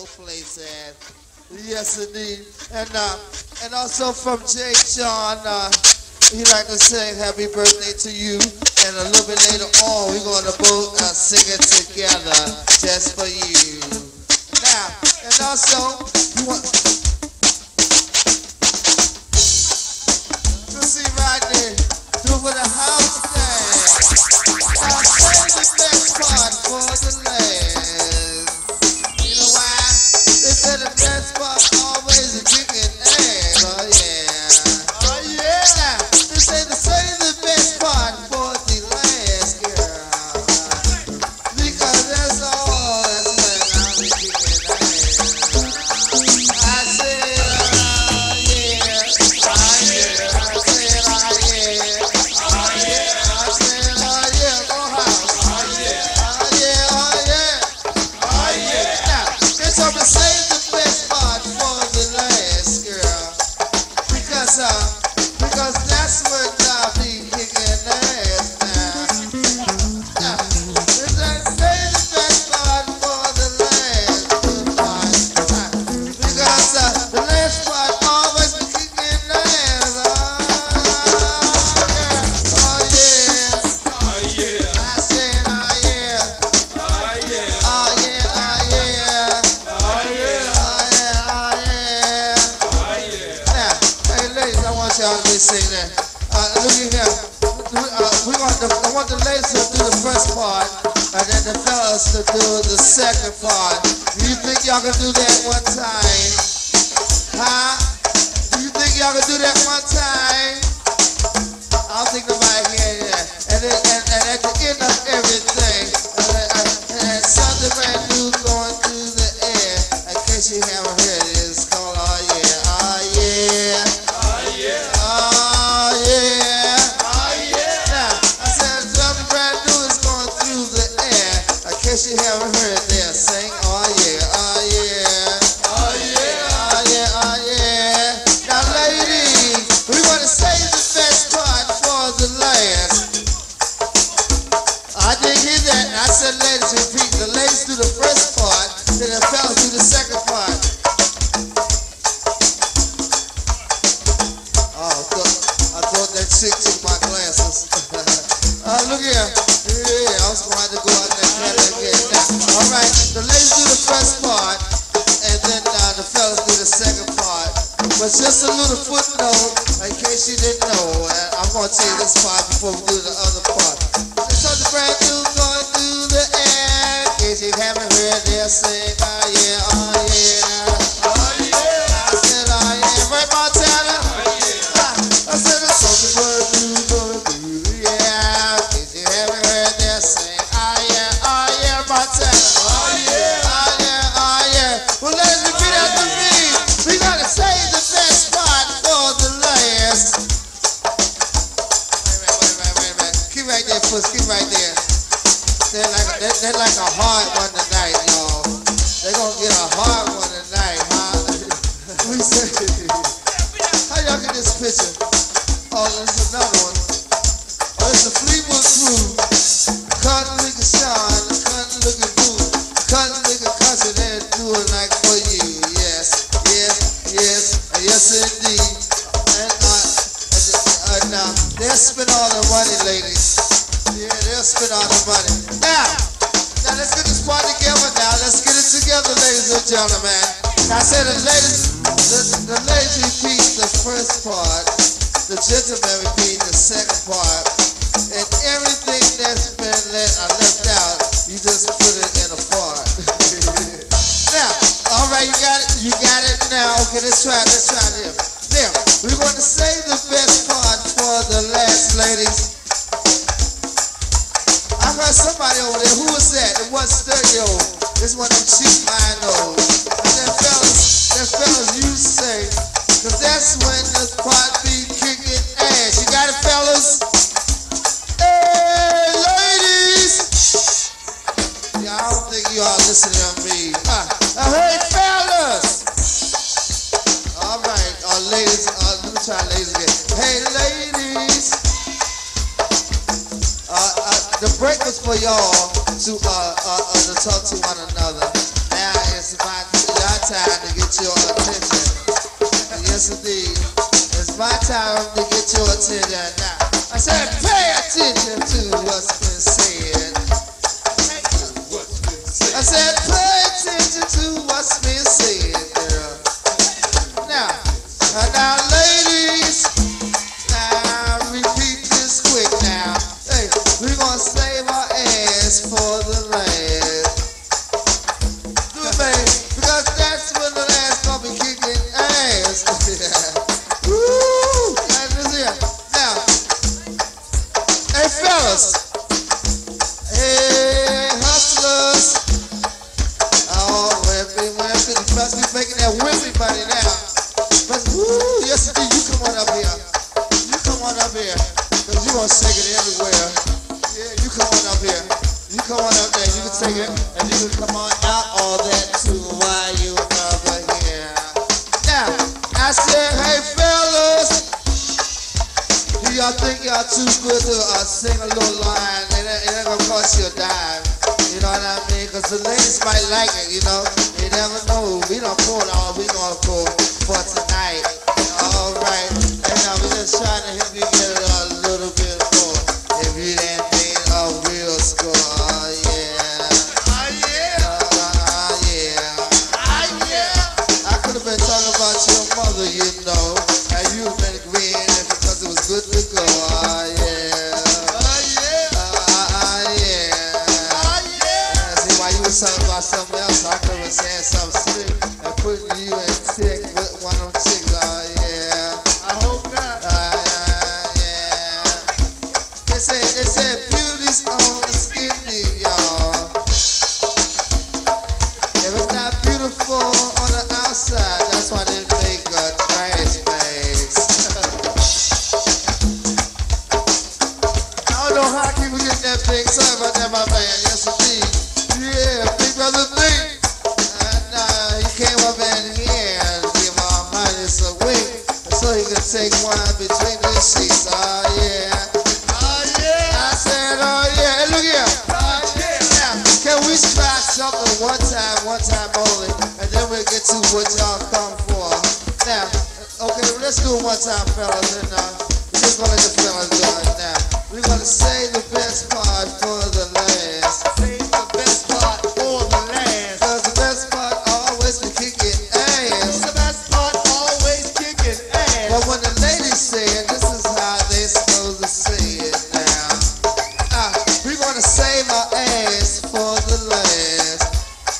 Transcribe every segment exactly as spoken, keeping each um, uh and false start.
place at. Yes, indeed. And uh, and also from Jay John, uh, he'd like to sing happy birthday to you. And a little bit later on, we're going to both uh, sing it together just for you. Now, and also, you want to see right there, do it for the house thing. Now, save the best part for the last. You know why? They said the best part always is kicking ass. Oh yeah. Oh yeah. They say to save the best part for the last, girl. Because that's all that's left. I'll be kicking ass. I said, oh yeah. Oh yeah. I said, oh yeah. Oh yeah. I said, oh yeah. Go house. Oh yeah. Oh yeah. Oh yeah. Oh yeah. Now, they told me to save the best part for the last, girl. Because, uh, because that's what I'll be kicking ass now. Now, they said save the best part for the last part. Because, uh, the last part always be kicking ass. Oh, yeah. Oh, yeah. Oh yeah, I said, oh, yeah. oh yeah, Oh, yeah. Oh, yeah. oh yeah, Oh, yeah. Oh, yeah. oh yeah. Now, hey ladies, I want y'all to be singing that. Uh, look at here. Uh, we want the, I want the ladies to do the first part, and then the fellas to do the second part. Do you think y'all can do that one time? Huh? Do you think y'all can do that one time? I don't think nobody can hear that. And, then, and, and at the end of everything, and, and, and something brand new going through the air. In case you haven't heard it, it's called Oh Yeah, Oh Yeah. Oh yeah, Oh yeah. oh yeah, Now, I said something brand new is going through the air. In case you haven't heard it, there, sing Oh yeah, Oh yeah. oh yeah, Oh yeah, oh yeah. Now ladies, we want to save the best part for the last. I didn't hear that. I said ladies repeat. The ladies do the first part, then the fellas do the second part. Oh, I thought, I thought that chick took my glasses. uh, look here. Yeah, I was going to have to go out there and cut that again. Now, all right, the ladies do the first part, and then uh, the fellas do the second part. But just a little footnote, in case you didn't know, and I'm going to tell you this part before we do the other part. It's something brand new going through the air. In case you haven't heard, they'll sing, oh yeah, oh yeah. oh yeah, I said, oh yeah. Right, Montana? oh yeah, I said it's something brand new going through the air. In case you haven't heard, they'll sing, oh yeah, oh yeah, Montana. oh yeah, Oh yeah, oh yeah. Well, let's repeat after me. We gotta save the best part for the last. Wait a minute, wait a minute, wait a minute. Keep right there, puss. Keep right there. They're like, they're, they're like a hard one tonight, y'all. They're gonna get a hard one tonight, huh? We say, how y'all get this picture? Oh, there's another one. Oh, it's the Fleetwood Crew. Cotton looking Sean, cotton looking Boo, cotton looking country, they're doing like for you. Yes, yes, yes, and yes indeed. And uh, and, uh, now they'll spend all the money, ladies. Yeah, they'll spend all the money. Now, now let's get this party together. Now let's get it together, ladies and gentlemen. Now I said the ladies, the, the ladies repeat the first part, the gentlemen repeat the second part. And everything that's been let, uh, left out, you just put it in a part. Now, all right, you got it, you got it now. Okay, let's try it, let's try it here. Now, we're going to save the best part for the last, ladies. I heard somebody over there. Who was that? It was stereo. It's one of them cheap vinyls. And that fellas, that fellas, you say, cause that's when this part be kicking ass. You got it, fellas? Hey, ladies! Yeah, I don't think you all listening to me. Uh, uh, hey, fellas! All right, uh, ladies, uh, let me try ladies again. Hey, ladies! Uh, uh, the break was for y'all to, uh, uh, uh, to talk to one another. Now it's my, everybody now. But woo, yes indeed, you come on up here. You come on up here. Cause you gonna shake it everywhere. Yeah, you come on up here. You come on up there, you can take it, and you can come on out all that too while you over here. Now, I said, hey fellas, do y'all think y'all too good to uh, sing a little line? It ain't, it ain't gonna cost you a dime. You know what I mean? Cause the ladies might like it, you know? You never know. We don't pull all we gonna pull for tonight. Alright. And now we're just trying to help you get it a little bit more. If you didn't think a real score, oh yeah. Oh yeah. Uh, yeah. Oh yeah. I could have been talking about your mother, you know. And you've been agreeing because it was good to go, oh yeah. Oh yeah. Uh, yeah. You was talking about something else, I could have said something slick and putting you in tick with one of them chicks, oh yeah. I hope not. Uh, yeah. They say, they say beauty's on the skin deep, y'all. If it's not beautiful on the outside, that's why they make a trash bags. I don't know how people get that big. Sorry about that, my man. Yes, indeed. Yeah, big brother Big. And uh, he came up in here and gave our highness a wink so he could take one between the sheets. Oh, yeah. Oh yeah. I said, oh, yeah. Hey, look here. Oh yeah. Now, can we try something one time, one time only, and then we'll get to what y'all come for? Now, okay, let's do it one time, fellas, and uh, we're just gonna let the fellas do it now. We're gonna save the best part for the last. Save the best part for the last. Cause the best part always be kicking ass. The best part always kicking ass. But when the ladies say it, this is how they supposed to say it now. Ah, we're gonna save our ass for the last.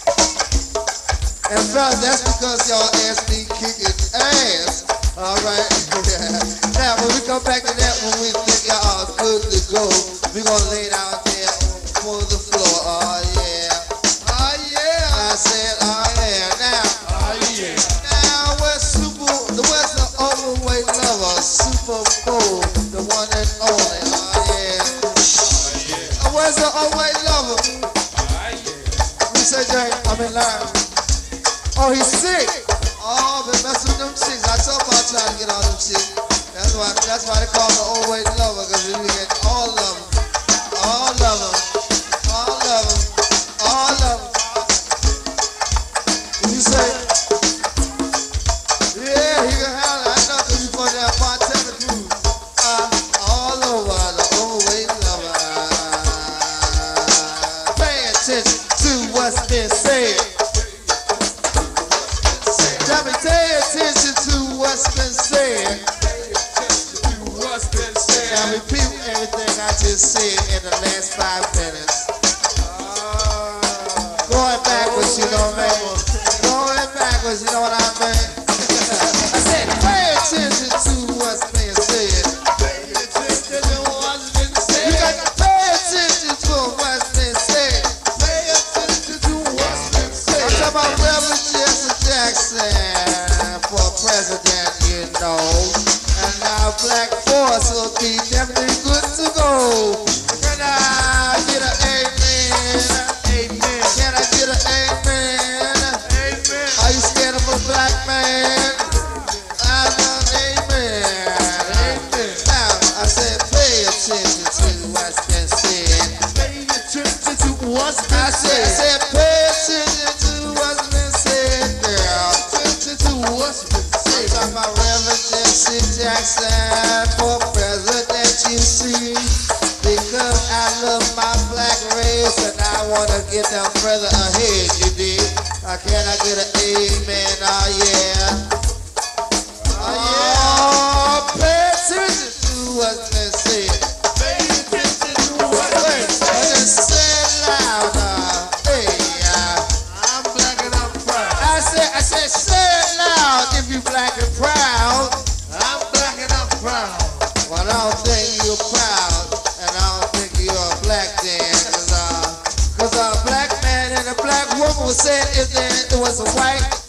And fellas, that's because y'all ass be kicking ass. Alright, yeah. Now when we come back to that, when we think y'all good to go, we're gonna lay down there for the floor. Oh yeah. Oh yeah. I said, oh yeah. Now, Oh yeah. now where's super, where's the overweight lover? Super Bowl, the one and only. Oh yeah. Uh, Where's the overweight lover? We say, Jay, I'm in line. Oh, he's sick. Oh, been messing with them chicks. I told about trying to get all them chicks. That's why, that's why they call him the overweight lover, because we get all of them. All of them. All of them. All of them. You say, yeah, he can handle it. I know because you put that bartender crew. Uh, all over the overweight lover. Pay attention to what's been said. Tell me, pay attention to what's been said. What's been said? Now repeat everything I just said in the last five minutes. Going backwards, you know what I mean? Going backwards, you know what I mean? I said, pay attention to what's being said. Pay attention to what's been You got said. to pay attention to what's been said. Pay attention to what's been I'm said. talking about Reverend Jesse Jackson for president, you know. And now Black Force will be definitely good to go. Can I get an amen? Amen. Can I get an amen? Amen. Are you scared of a black man? I'm an amen. Amen. Now, I said pay attention to what's been said. Pay attention to what's I been said, I said. said pay attention to what's been said, girl. Attention to what's been I'm said. talking about Reverend Jesse Jackson for president, you see. Because I love my black race and I want to get them further ahead, you dig? Uh, can I get an amen? Oh yeah. Oh yeah. Pay attention to what's been said. Pay attention to what's Wait, been I said. just said louder. Hey, uh, I'm black and I'm proud. I said, I said, say it loud if you black and proud. I'm black and I'm proud. Well, I don't think you're proud, and I don't think you're a black then, cause, uh, cause a black man and a black woman was saying if there was a white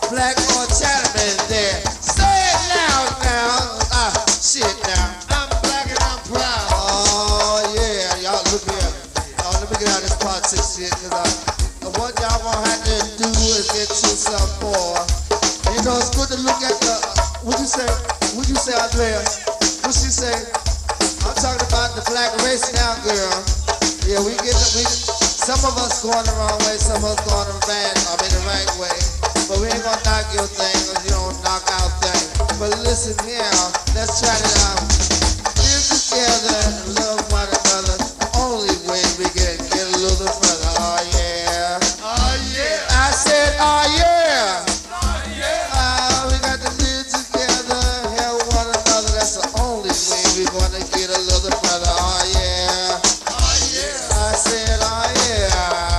black or Chinaman there. Say it now, now. Ah, shit now. I'm black and I'm proud. Oh yeah, y'all look here. Oh, let me get out of this politics shit, cause uh, what y'all gonna have to do is get you some more. And you know it's good to look at the. Uh, what you say? What you say, Andrea? What she say? I'm talking about the black race now, girl. Yeah, we get we. Some of us going the wrong way, some of us going the bad, I mean the right way. But we ain't gonna knock your thing, cause you don't knock our thing. But listen here, let's try it out. Live together and love one another. The only way we can get a little further. Oh yeah. Oh yeah. I said, oh yeah. Oh yeah. Ah, we got to live together, help one another. That's the only way we're gonna get a little further. Oh yeah. Oh yeah. I said, oh yeah.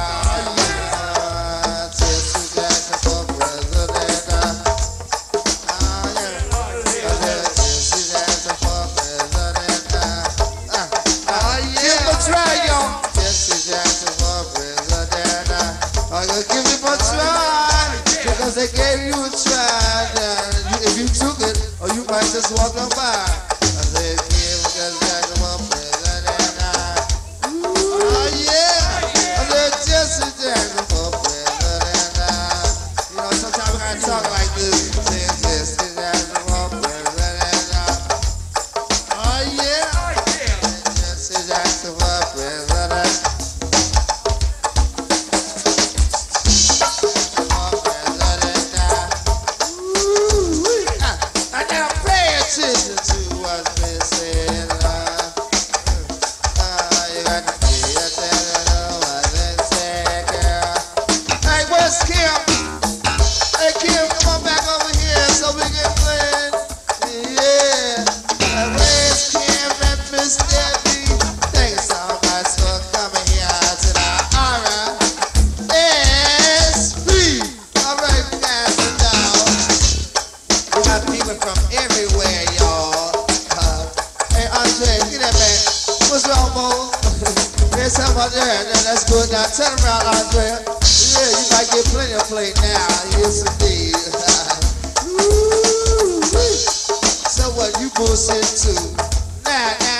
Uh, Jesse Jackson for president. Uh, oh yeah. I said, Jesse Jackson for president. Uh, uh, uh, give him a try, y'all. Jesse Jackson for president. Uh, I'm gonna give him a try because they gave you a try. Uh, you- if you took it, or you might just walk on by. I said, give Jesse Jackson for president. Uh, Oh yeah, I said Jesse Jackson for president. Uh, you know, sometimes I gotta talk like this. Saying Jesse Jackson for president. Uh, oh yeah, Jesse Jackson for president. For president. Uh, ooh-wee. Uh, I now pay attention to what's been said. Uh, uh, you got to pay attention to what's been said, girl. Hey, where's Kim? Hey, Kim, come on back over here so we can play. Yeah. Uh, where's Kim and Miss Debbie? Thank you so much for coming here tonight. All right. S P. All right, pass it down. We got people from everywhere, y'all. Uh, hey, Andre, get that man. What's wrong, Mo? There's something out there. That- That's good. Now turn around, Andre. Yeah, you might get plenty of play now. Yes, indeed. Woo-wee. So what? You bullshit too. Now, now.